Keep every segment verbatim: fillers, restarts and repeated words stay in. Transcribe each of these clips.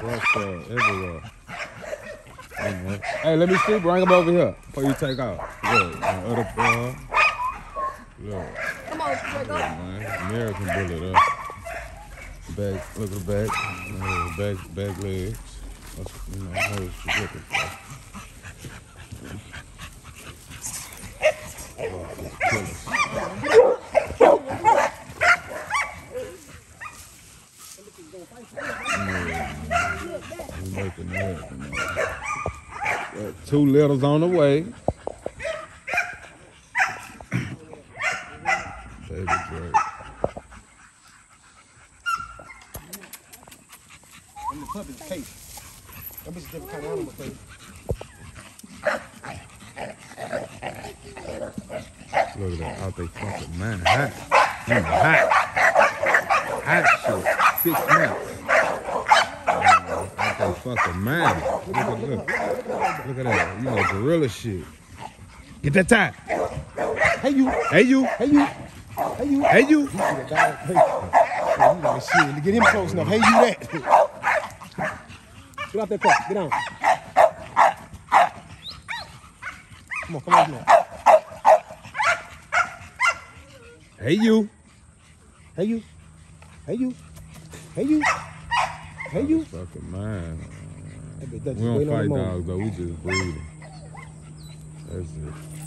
Trucks are everywhere. You know. Hey, let me see. Bring them over here before you take off. Look, my other pair. Look. Come on, Draco. Look, man. American bullet up. Back, look at the back. You know, back, back legs. That's, you know, I know what you're looking for. Oh, killers. Making that, you know. Got two litters on the way. Baby Drake. And the puppy's taste. That bitch is different kind of animal taste. Look at that out they fucking man. Hot. Mm, hot. Hot shit. Six months. Out they fucking man. Look at look. Look at that. You know, gorilla shit. Get that tie. Hey you. Hey you. Hey you. Hey you. Hey you. You see that dog? Hey. Oh, you like shit. To get him close enough. Hey you that. Get out that car. Get down. Come on, come on, man. Hey you. Hey you. Hey you. Hey you. Hey you. Fucking man. We We don't fight dogs though. We just breed them. That's it.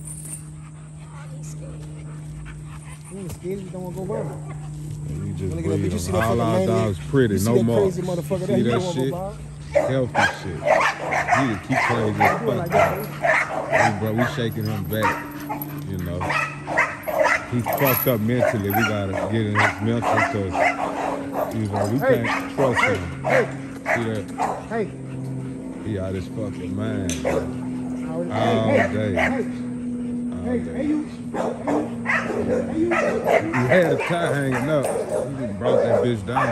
You ain't scared. You don't want to go wild. We just Look at that breed bitch. You see them. that All fucking our maniac? dogs pretty, You see no that more. crazy motherfucker there? See You that don't want to shit? go wild. Healthy shit. You need to keep crazy as fuck. Hey, bro, we shaking him back. You know, he's fucked up mentally. We gotta get in his mental because you know we Hey. can't trust him. Hey. See that? Hey. He out his fucking mind all Hey. Hey. day. Hey. All Hey. day. Hey you. Hey you. He had a tie hanging up. He just brought that bitch down.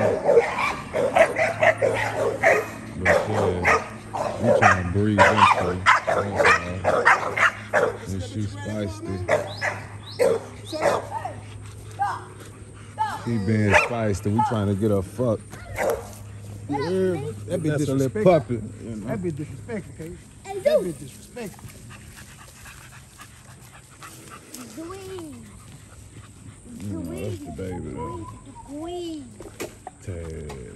But yeah, we trying to breathe into her. And she's feisty. She being feisty. We trying to get her fucked. Yeah, that bitch That's a little disrespectful. puppy. You know? That bitch disrespectful, Kate. Hey, That you. bitch disrespectful. Dwayne. You know, that's the baby though. Dwayne. Taz.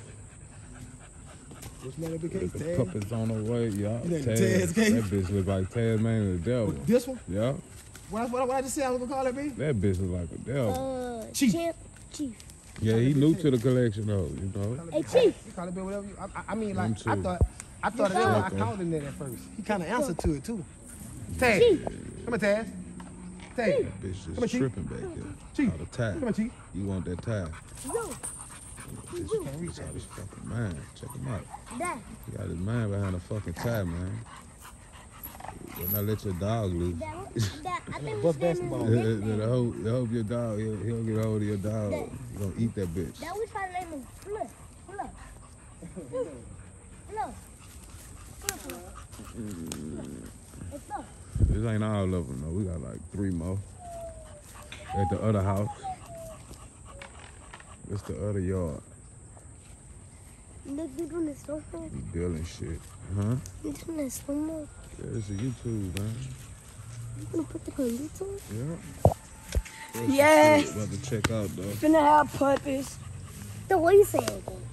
What's the name of the Got case? the Taz? puppets on the way, y'all. You know the Taz. Taz case? That bitch look like Tasmanian the devil. This one? Yeah. What, what, what I just said I was gonna call that, baby? That bitch look like a devil. Uh, Chief. Champ. Chief. Yeah, he new to the collection though, you know. Hey, Chief. You call it baby whatever you. I, I- I mean, like Him too. I thought, I thought it. Yeah. I called him that at first. He kind of answered to it too. Taz, Chief. come on, Taz. Taz, That bitch Come on, just Chief. tripping back here. Chief. All the tie. come on, Chief. You want that tie? No. Bitch, you can't reach out his fucking mind. Check him out. That. He got his mind behind a fucking tie, man. Better not let your dog loose. That. That. I think Bust we basketball. I hope, I hope your dog, he'll, he'll get hold of your dog. That- He gonna eat that bitch. That we try to name him. Look. Look. Look. Look. It's up. This ain't all of them though. We got like three more at the other house. It's the other yard. Look, you doing this so much. We building shit. Huh? You doing this so much. Yeah, it's a YouTube, man. You gonna put the on YouTube? Yeah. Yes. About to check out though. Finna have puppies. So what you saying?